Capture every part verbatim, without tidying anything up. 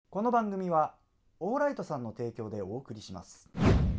この番組はオーライトさんの提供でお送りします。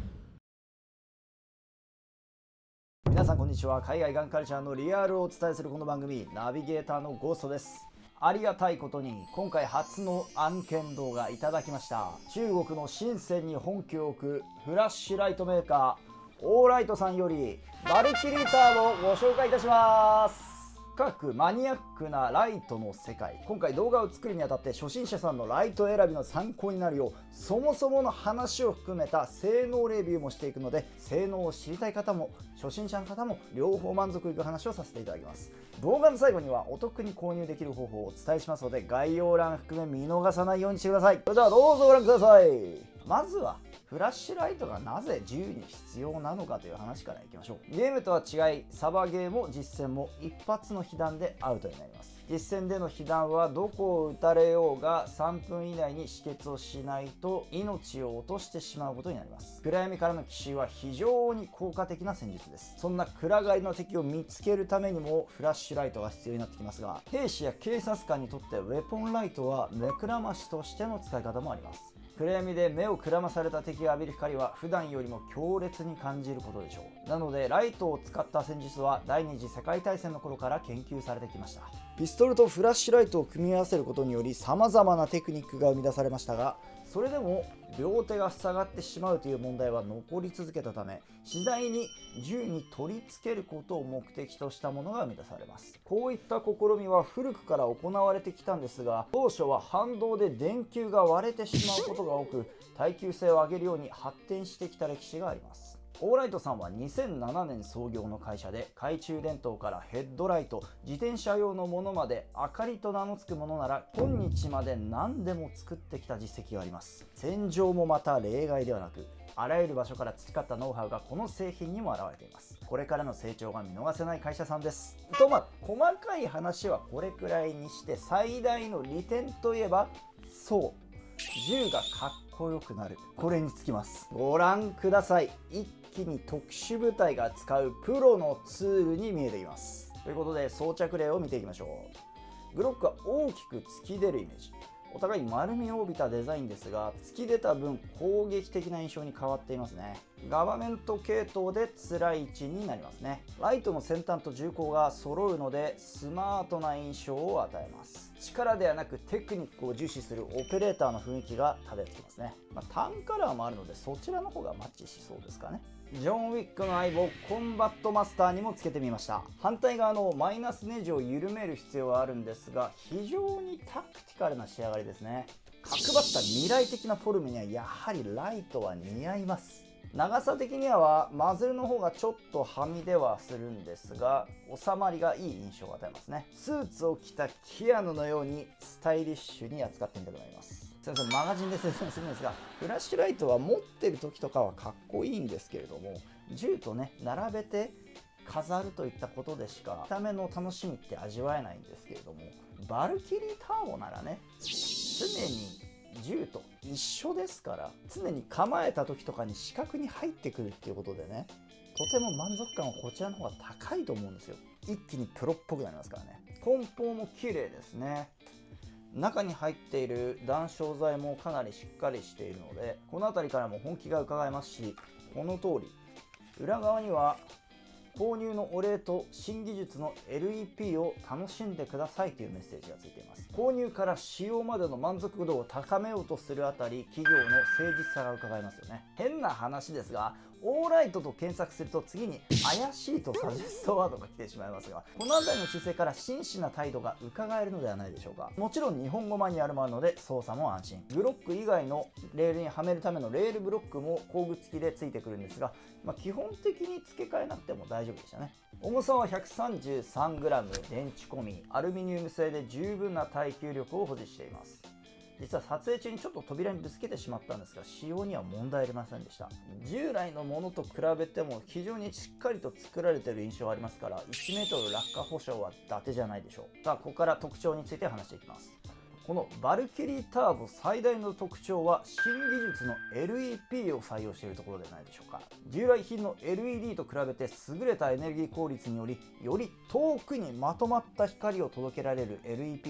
皆さんこんにちは。海外ガンカルチャーのリアルをお伝えするこの番組、ナビゲーターのゴーストです。ありがたいことに今回初の案件動画いただきました。中国の深センに本拠を置くフラッシュライトメーカーオーライトさんよりバルキリーターボをご紹介いたします。深くマニアックなライトの世界、今回動画を作るにあたって初心者さんのライト選びの参考になるようそもそもの話を含めた性能レビューもしていくので、性能を知りたい方も初心者の方も両方満足いく話をさせていただきます。動画の最後にはお得に購入できる方法をお伝えしますので、概要欄含め見逃さないようにしてください。それではどうぞご覧ください。まずはフラッシュライトがなぜ銃に必要なのかという話からいきましょう。ゲームとは違い、サバゲーも実戦も一発の被弾でアウトになります。実戦での被弾はどこを撃たれようがさんぷん以内に止血をしないと命を落としてしまうことになります。暗闇からの奇襲は非常に効果的な戦術です。そんな暗がりの敵を見つけるためにもフラッシュライトが必要になってきますが、兵士や警察官にとってウェポンライトは目くらましとしての使い方もあります。暗闇で目をくらまされた敵が浴びる光は普段よりも強烈に感じることでしょう。なのでライトを使った戦術は第二次世界大戦の頃から研究されてきました。ピストルとフラッシュライトを組み合わせることにより様々なテクニックが生み出されましたが、それでも両手が塞がってしまうという問題は残り続けたため、次第に銃に取り付けることを目的としたものが生み出されます。こういった試みは古くから行われてきたんですが、当初は反動で電球が割れてしまうことが多く、耐久性を上げるように発展してきた歴史があります。オーライトさんはにせんななねん創業の会社で、懐中電灯からヘッドライト、自転車用のものまで明かりと名の付くものなら今日まで何でも作ってきた実績があります。戦場もまた例外ではなく、あらゆる場所から培ったノウハウがこの製品にも現れています。これからの成長が見逃せない会社さんです。とまあ細かい話はこれくらいにして、最大の利点といえば、そう銃がかっこよくなる、これにつきます。ご覧ください。一気に特殊部隊が使うプロのツールに見えています。ということで装着例を見ていきましょう。グロックは大きく突き出るイメージ、お互い丸みを帯びたデザインですが、突き出た分攻撃的な印象に変わっていますね。ガバメント系統で辛い位置になりますね。ライトの先端と銃口が揃うのでスマートな印象を与えます。力ではなくテクニックを重視するオペレーターの雰囲気が漂ってきますね。まあ、タンカラーもあるのでそちらの方がマッチしそうですかね。ジョン・ウィックの相棒コンバットマスターにもつけてみました。反対側のマイナスネジを緩める必要はあるんですが、非常にタクティカルな仕上がりですね。角張った未来的なフォルムにはやはりライトは似合います。長さ的にはマズルの方がちょっとはみ出はするんですが、収まりがいい印象を与えますね。スーツを着たキアヌのようにスタイリッシュに扱ってみたくなります。すいません、マガジンで説明するんですが、フラッシュライトは持ってる時とかはかっこいいんですけれども、銃とね並べて飾るといったことでしか見た目の楽しみって味わえないんですけれども、バルキリーターボならね、常に銃と一緒ですから、常に構えた時とかに視覚に入ってくるっていうことでね、とても満足感はこちらの方が高いと思うんですよ。一気にプロっぽくなりますからね。梱包も綺麗ですね。中に入っている弾焼剤もかなりしっかりしているので、この辺りからも本気が伺えますし、この通り裏側には購入のお礼と新技術の エルイーピー を楽しんでくださいというメッセージがついています。購入から使用までの満足度を高めようとするあたり、企業の誠実さが伺えますよね。変な話ですが、オーライトと検索すると次に怪しいとサジェストワードが来てしまいますが、この辺りの姿勢から真摯な態度が伺えるのではないでしょうか。もちろん日本語マニュアルもあるので操作も安心。ブロック以外のレールにはめるためのレールブロックも工具付きでついてくるんですが、まあ、基本的に付け替えなくても大丈夫でしたね。重さは ひゃくさんじゅうさんグラム、電池込み、アルミニウム製で十分な耐久力を保持しています。実は撮影中にちょっと扉にぶつけてしまったんですが、使用には問題ありませんでした。従来のものと比べても非常にしっかりと作られている印象がありますから、いちメートル落下保証は伊達じゃないでしょう。さあ、ここから特徴について話していきます。このバルキリーターボ最大の特徴は新技術の エルイーピー を採用しているところではないでしょうか。従来品の エルイーディー と比べて優れたエネルギー効率により、より遠くにまとまった光を届けられる エルイーピー は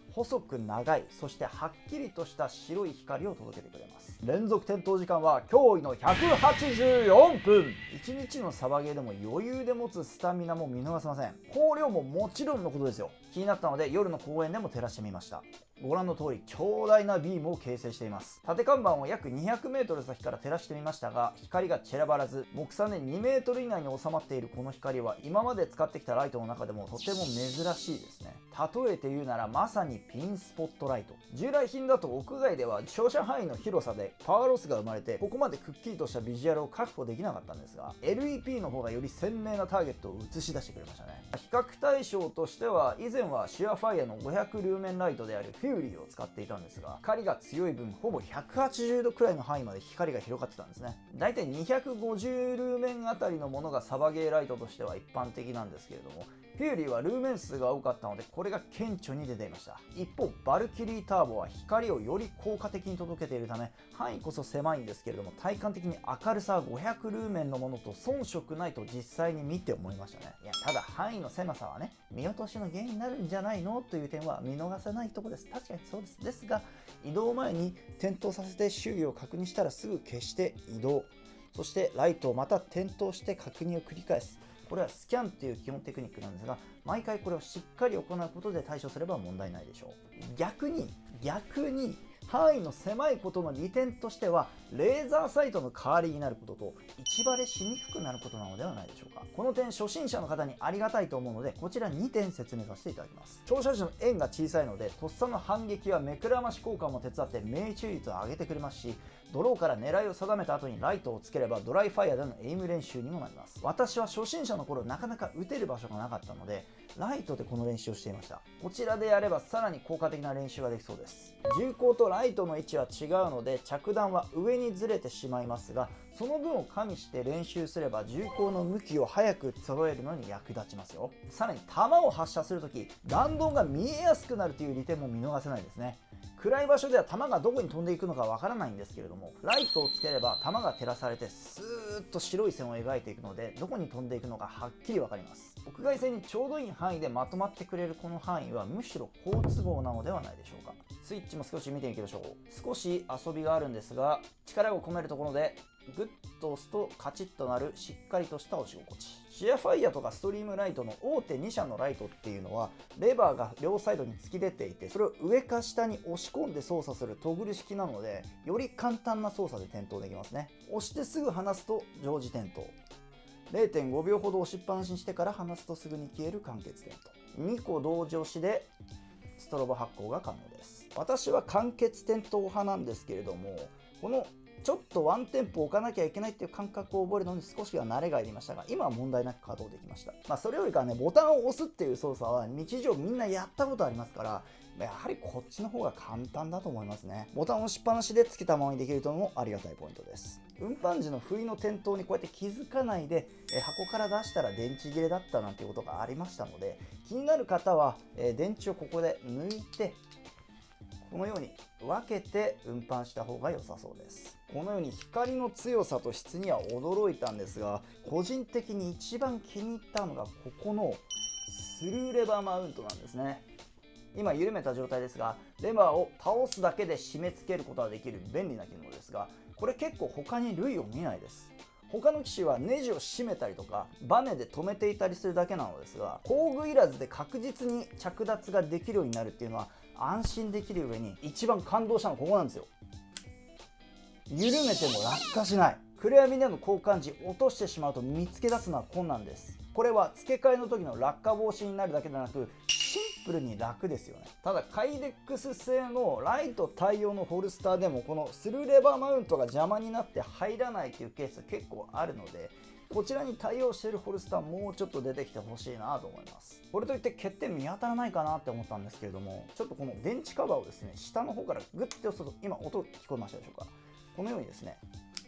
細く長い、そしてはっきりとした白い光を届けてくれます。連続点灯時間は驚異のひゃくはちじゅうよんぷん。いちにちのサバゲーでも余裕で持つスタミナも見逃せません。光量ももちろんのことですよ。気になったので夜の公園でも照らしてみました。ご覧の通り強大なビームを形成しています。縦看板を約にひゃくメートル先から照らしてみましたが、光が散らばらず、目算でにメートル以内に収まっているこの光は今まで使ってきたライトの中でもとても珍しいですね。例えて言うならまさにピンスポットライト。従来品だと屋外では照射範囲の広さでパワーロスが生まれて、ここまでくっきりとしたビジュアルを確保できなかったんですが、 エルイーピー の方がより鮮明なターゲットを映し出してくれましたね。比較対象としては以前はシュアファイアのごひゃくルーメンライトであるフューリーを使っていたんですが、光が強い分ほぼひゃくはちじゅうどくらいの範囲まで光が広がってたんですね。だいたいにひゃくごじゅうルーメンあたりのものがサバゲーライトとしては一般的なんですけれども、フューリーはルーメン数が多かったのでこれが顕著に出ていました。一方バルキリーターボは光をより効果的に届けているため、範囲こそ狭いんですけれども体感的に明るさはごひゃくルーメンのものと遜色ないと実際に見て思いましたね。いやただ範囲の狭さはね、見落としの原因になるんじゃないのという点は見逃せないところです。確かにそうです。ですが移動前に点灯させて周囲を確認したらすぐ消して移動、そしてライトをまた点灯して確認を繰り返す。これはスキャンという基本テクニックなんですが、毎回これをしっかり行うことで対処すれば問題ないでしょう。逆に逆に範囲の狭いことの利点としては、レーザーサイトの代わりになることと位置バレしにくくなることなのではないでしょうか。この点初心者の方にありがたいと思うので、こちらにてん説明させていただきます。照射時の円が小さいのでとっさの反撃や目くらまし効果も手伝って命中率を上げてくれますし、ドローから狙いを定めた後にライトをつければドライファイアでのエイム練習にもなります。私は初心者の頃なかなか撃てる場所がなかったのでライトでこの練習をしていました。こちらでやればさらに効果的な練習ができそうです。銃口とライトの位置は違うので着弾は上にずれてしまいますが、その分を加味して練習すれば銃口の向きを早く揃えるのに役立ちますよ。さらに弾を発射するとき弾道が見えやすくなるという利点も見逃せないですね。暗い場所では弾がどこに飛んでいくのかわからないんですけれども、ライトをつければ弾が照らされてスーッと白い線を描いていくので、どこに飛んでいくのかはっきりわかります。屋外線にちょうどいい範囲でまとまってくれるこの範囲はむしろ好都合なのではないでしょうか。スイッチも少し見ていきましょう。少し遊びがあるんですが、力を込めるところでグッと押すとカチッとなるしっかりとした押し心地。シェアファイアとかストリームライトの大手にしゃのライトっていうのはレバーが両サイドに突き出ていて、それを上か下に押し込んで操作するトグル式なので、より簡単な操作で点灯できますね。押してすぐ離すと常時点灯、 れいてんごびょうほど押しっぱなしにしてから離すとすぐに消える間欠点灯、にこ同時押しでストロボ発光が可能です。私は間欠点灯派なんですけれども、このちょっとワンテンポ置かなきゃいけないっていう感覚を覚えるのに少しは慣れがいりましたが、今は問題なく稼働できました。まあそれよりかはね、ボタンを押すっていう操作は日常みんなやったことありますから、やはりこっちの方が簡単だと思いますね。ボタンを押しっぱなしでつけたままにできるというのもありがたいポイントです。運搬時の不意の点灯にこうやって気づかないでえ箱から出したら電池切れだったなんていうことがありましたので、気になる方はえ電池をここで抜いてこのように分けて運搬した方が良さそうです。このように光の強さと質には驚いたんですが、個人的に一番気に入ったのがここのスルーレバーマウントなんですね。今緩めた状態ですが、レバーを倒すだけで締め付けることができる便利な機能ですが、これ結構他に類を見ないです。他の機種はネジを締めたりとかバネで留めていたりするだけなのですが、工具いらずで確実に着脱ができるようになるっていうのは安心できる上に一番感動したのはここなんですよ。緩めても落下しない。暗闇での交換時落としてしまうと見つけ出すのは困難です。これは付け替えの時の落下防止になるだけでなくシンプルに楽ですよね。ただカイデックス製のライト対応のホルスターでもこのスルーレバーマウントが邪魔になって入らないというケース結構あるので、こちらに対応しているホルスターもうちょっと出てきてほしいなと思います。これといって欠点見当たらないかなって思ったんですけれども、ちょっとこの電池カバーをですね下の方からグッて押すと、今音聞こえましたでしょうか。このようにですね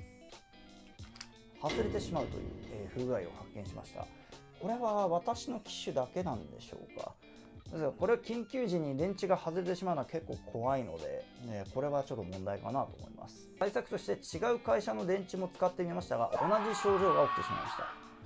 外れてしまうという、えー、不具合を発見しました。これは私の機種だけなんでしょうか。ですがこれは緊急時に電池が外れてしまうのは結構怖いので、ね、これはちょっと問題かなと思います。対策として違う会社の電池も使ってみましたが同じ症状が起きてしまいました。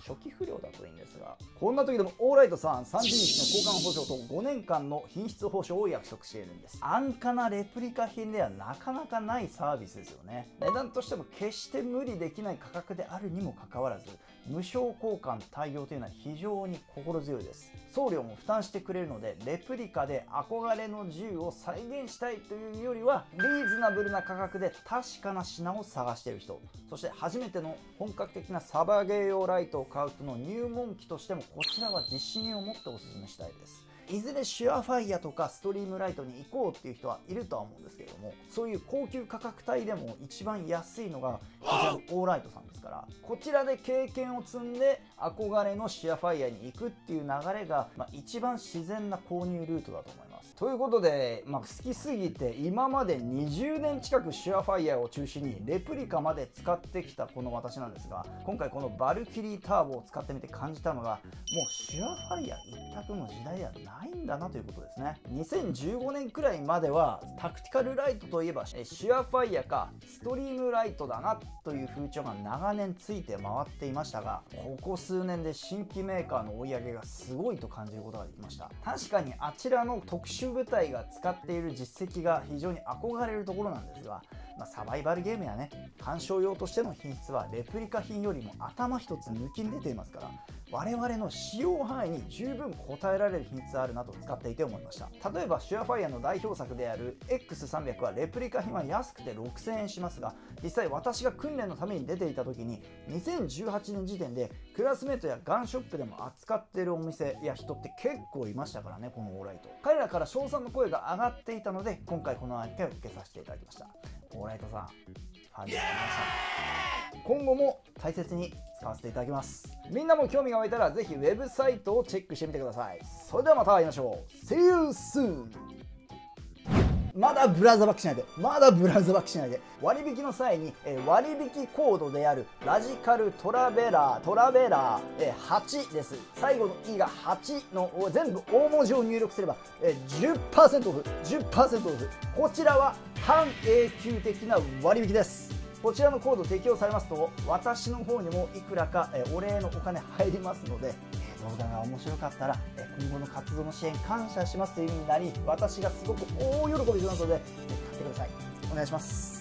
初期不良だといいんですが、こんな時でもオーライトさんさんじゅうにちの交換保証とごねんかんの品質保証を約束しているんです。安価なレプリカ品ではなかなかないサービスですよね。値段としても決して無理できない価格であるにもかかわらず、無償交換対応というのは非常に心強いです。送料も負担してくれるので、レプリカで憧れの銃を再現したいというよりはリーズナブルな価格で確かな品を探している人、そして初めての本格的なサバゲー用ライトを買う人の入門機としても、こちらは自信を持ってお勧めしたいです。いずれシュアファイアとかストリームライトに行こうっていう人はいるとは思うんですけれども、そういう高級価格帯でも一番安いのがこちらのオーライトさんですから、こちらで経験を積んで憧れのシュアファイアに行くっていう流れが、まあ、一番自然な購入ルートだと思います。ということで、まあ、好きすぎて今までにじゅうねん近くシュアファイアを中心にレプリカまで使ってきたこの私なんですが、今回このバルキリーターボを使ってみて感じたのが、もうシュアファイア一択の時代ではないんだなということですね。にせんじゅうごねんくらいまではタクティカルライトといえばシュアファイアかストリームライトだなという風潮が長年ついて回っていましたが、ここ数年で新規メーカーの追い上げがすごいと感じることができました。確かにあちらの特殊部隊が使っている実績が非常に憧れるところなんですが、まあ、サバイバルゲームやね、鑑賞用としての品質はレプリカ品よりも頭一つ抜きに出ていますから、我々の使用範囲に十分応えられる品質あるなと使っていて思いました。例えばシュアファイアの代表作である エックスさんびゃく はレプリカ品は安くてろくせんえんしますが、実際私が訓練のために出ていた時ににせんじゅうはちねん時点でクラスメートやガンショップでも扱っているお店や人って結構いましたからね。このオーライト、彼らから称賛の声が上がっていたので、今回この案件を受けさせていただきました。オーライトさん、ファンになりました。今後も大切に使わせていただきます。みんなも興味が湧いたらぜひウェブサイトをチェックしてみてください。それではまた会いましょう。 See you soon。 まだブラウザバックしないで、まだブラウザバックしないで。割引の際に、えー、割引コードであるラジカルトラベラートラベラー、えー、はちです。最後の E がはちの全部大文字を入力すれば、えー、じゅっパーセント オフ じゅっパーセント オフ。こちらは半永久的な割引です。こちらのコード適用されますと、私の方にもいくらか、えー、お礼のお金入りますので、動画が面白かったら今後の活動の支援感謝しますという意味になり、私がすごく大喜びしますので、ぜひ買ってください。お願いします。